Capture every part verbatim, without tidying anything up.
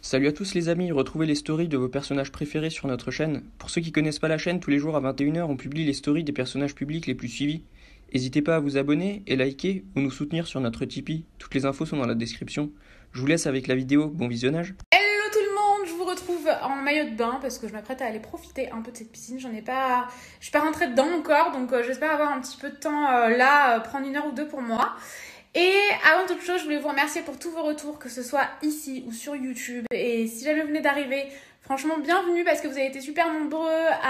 Salut à tous les amis, retrouvez les stories de vos personnages préférés sur notre chaîne. Pour ceux qui connaissent pas la chaîne, tous les jours à vingt et une heures, on publie les stories des personnages publics les plus suivis. N'hésitez pas à vous abonner et liker ou nous soutenir sur notre Tipeee. Toutes les infos sont dans la description. Je vous laisse avec la vidéo, bon visionnage. Hello tout le monde, je vous retrouve en maillot de bain parce que je m'apprête à aller profiter un peu de cette piscine. J'en ai pas, je suis pas rentrée dedans encore, donc euh, j'espère avoir un petit peu de temps euh, là, euh, prendre une heure ou deux pour moi. Et avant toute chose, je voulais vous remercier pour tous vos retours, que ce soit ici ou sur YouTube. Et si jamais vous venez d'arriver, franchement bienvenue parce que vous avez été super nombreux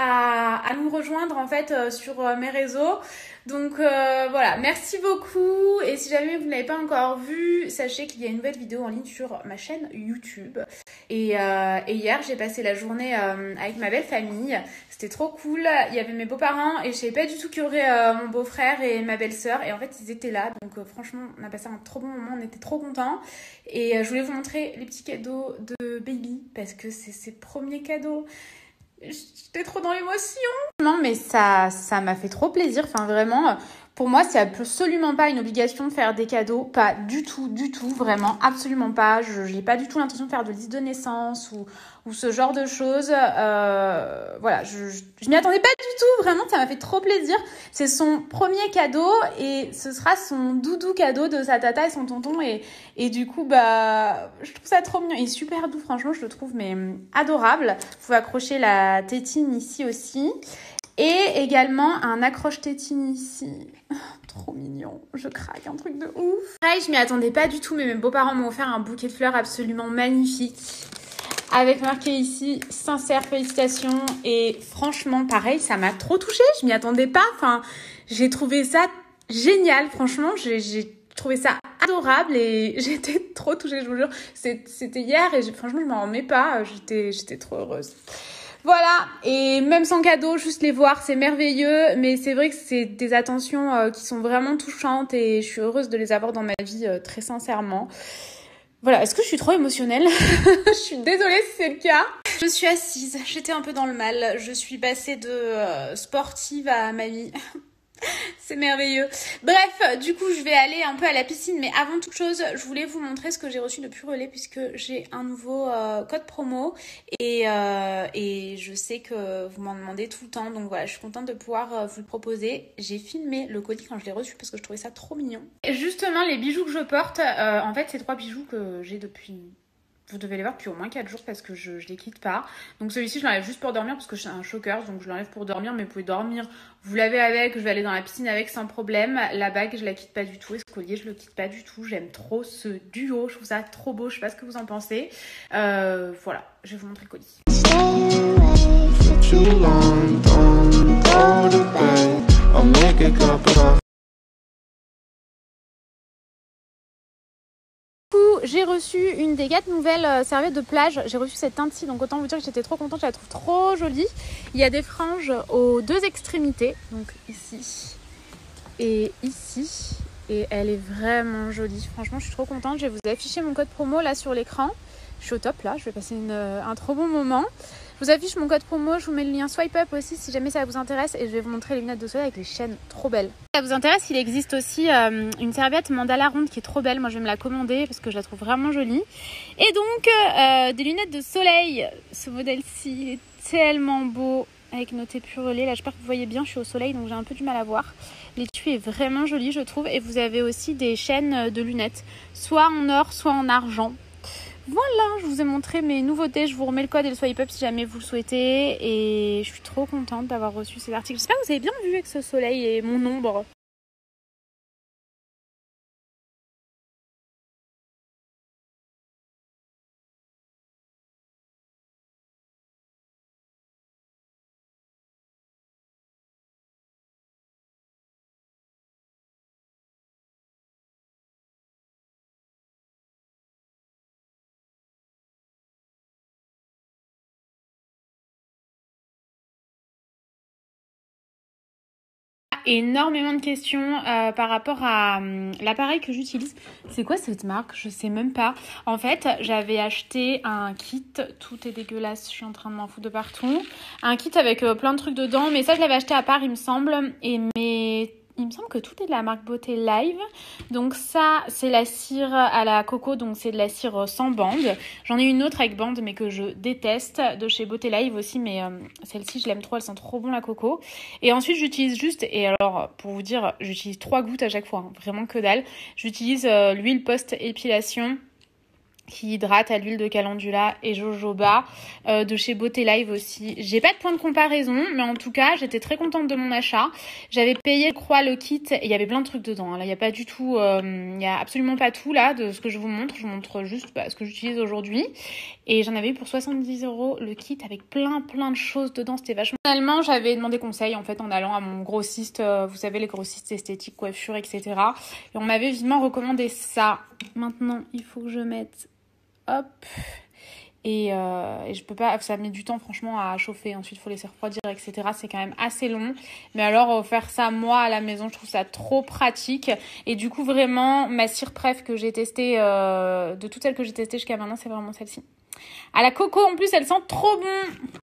à, à nous rejoindre en fait euh, sur euh, mes réseaux. Donc euh, voilà, merci beaucoup. Et si jamais vous ne l'avez pas encore vu, sachez qu'il y a une nouvelle vidéo en ligne sur ma chaîne YouTube. Et, euh, et hier, j'ai passé la journée euh, avec ma belle famille. C'était trop cool. Il y avait mes beaux-parents et je savais pas du tout qu'il y aurait euh, mon beau-frère et ma belle-sœur. Et en fait, ils étaient là. Donc euh, franchement, on a passé un trop bon moment. On était trop contents. Et euh, je voulais vous montrer les petits cadeaux de Baby parce que c'est ses premiers cadeaux. J'étais trop dans l'émotion. Non, mais ça, ça m'a fait trop plaisir. Enfin, vraiment, pour moi, c'est absolument pas une obligation de faire des cadeaux. Pas du tout, du tout, vraiment, absolument pas. Je n'ai pas du tout l'intention de faire de liste de naissance ou, ou ce genre de choses. Euh, voilà, je, je, je m'y attendais pas du tout. Vraiment, ça m'a fait trop plaisir. C'est son premier cadeau et ce sera son doudou cadeau de sa tata et son tonton. Et, et du coup, bah, je trouve ça trop mignon. Il est super doux, franchement, je le trouve mais adorable. Vous pouvez accrocher la tétine ici aussi. Et également un accroche-tétine ici. Oh, trop mignon, je craque, un truc de ouf. Pareil, je m'y attendais pas du tout, mais mes beaux-parents m'ont offert un bouquet de fleurs absolument magnifique. Avec marqué ici, sincères félicitations. Et franchement, pareil, ça m'a trop touchée. Je m'y attendais pas. Enfin, j'ai trouvé ça génial. Franchement, j'ai, j'ai trouvé ça adorable et j'étais trop touchée, je vous jure. C'était hier et franchement, je m'en remets pas. J'étais, j'étais trop heureuse. Voilà, et même sans cadeau, juste les voir, c'est merveilleux, mais c'est vrai que c'est des attentions euh, qui sont vraiment touchantes et je suis heureuse de les avoir dans ma vie, euh, très sincèrement. Voilà, est-ce que je suis trop émotionnelle? Je suis désolée si c'est le cas. Je suis assise, j'étais un peu dans le mal, je suis passée de euh, sportive à mamie. C'est merveilleux. Bref, du coup, je vais aller un peu à la piscine. Mais avant toute chose, je voulais vous montrer ce que j'ai reçu de Purelay puisque j'ai un nouveau euh, code promo. Et, euh, et je sais que vous m'en demandez tout le temps. Donc voilà, je suis contente de pouvoir euh, vous le proposer. J'ai filmé le colis quand je l'ai reçu parce que je trouvais ça trop mignon. Et justement, les bijoux que je porte, euh, en fait, c'est trois bijoux que j'ai depuis... Vous devez les voir depuis au moins quatre jours parce que je ne les quitte pas. Donc celui-ci, je l'enlève juste pour dormir parce que c'est un choker. Donc je l'enlève pour dormir, mais vous pouvez dormir. Vous l'avez avec, je vais aller dans la piscine avec sans problème. La bague, je la quitte pas du tout. Et ce collier, je le quitte pas du tout. J'aime trop ce duo. Je trouve ça trop beau. Je sais pas ce que vous en pensez. Euh, voilà, je vais vous montrer le colis. J'ai reçu une des quatre nouvelles euh, serviettes de plage. J'ai reçu cette teinte-ci, donc autant vous dire que j'étais trop contente. Je la trouve trop jolie. Il y a des franges aux deux extrémités, donc ici et ici. Et elle est vraiment jolie. Franchement, je suis trop contente. Je vais vous afficher mon code promo là sur l'écran. Je suis au top là. Je vais passer une, un trop bon moment. Je vous affiche mon code promo, je vous mets le lien swipe up aussi si jamais ça vous intéresse et je vais vous montrer les lunettes de soleil avec les chaînes trop belles. Si ça vous intéresse, il existe aussi euh, une serviette mandala ronde qui est trop belle. Moi je vais me la commander parce que je la trouve vraiment jolie. Et donc euh, des lunettes de soleil. Ce modèle-ci il est tellement beau avec noté Purelay. Là j'espère que vous voyez bien, je suis au soleil donc j'ai un peu du mal à voir. L'étui est vraiment joli je trouve et vous avez aussi des chaînes de lunettes, soit en or soit en argent. Voilà, je vous ai montré mes nouveautés. Je vous remets le code et le swipe up si jamais vous le souhaitez. Et je suis trop contente d'avoir reçu ces articles. J'espère que vous avez bien vu avec ce soleil et mon ombre. Énormément de questions euh, par rapport à euh, l'appareil que j'utilise. C'est quoi cette marque? Je sais même pas. En fait, j'avais acheté un kit. Tout est dégueulasse. Je suis en train de m'en foutre de partout. Un kit avec euh, plein de trucs dedans. Mais ça, je l'avais acheté à part, il me semble. Et mes il me semble que tout est de la marque Beauté Live. Donc ça, c'est la cire à la coco, donc c'est de la cire sans bande. J'en ai une autre avec bande, mais que je déteste, de chez Beauté Live aussi, mais euh, celle-ci, je l'aime trop, elle sent trop bon la coco. Et ensuite, j'utilise juste, et alors, pour vous dire, j'utilise trois gouttes à chaque fois, hein, vraiment que dalle. J'utilise euh, l'huile post-épilation, qui hydrate à l'huile de calendula et jojoba, euh, de chez Beauté Live aussi. J'ai pas de point de comparaison, mais en tout cas, j'étais très contente de mon achat. J'avais payé, je crois, le kit, et il y avait plein de trucs dedans. Hein. Là, il y a pas du tout, il euh, y a absolument pas tout là de ce que je vous montre. Je vous montre juste bah, ce que j'utilise aujourd'hui. Et j'en avais eu pour soixante-dix euros le kit avec plein plein de choses dedans. C'était vachement. Finalement, j'avais demandé conseil en fait en allant à mon grossiste, euh, vous savez les grossistes esthétiques, coiffure, et cetera. Et on m'avait vivement recommandé ça. Maintenant, il faut que je mette hop, et, euh, et je peux pas, ça met du temps franchement à chauffer, ensuite il faut laisser refroidir, et cetera. C'est quand même assez long, mais alors faire ça moi à la maison, je trouve ça trop pratique. Et du coup vraiment ma cire préf que j'ai testée, euh, de toutes celles que j'ai testées jusqu'à maintenant, c'est vraiment celle-ci à la coco. En plus elle sent trop bon.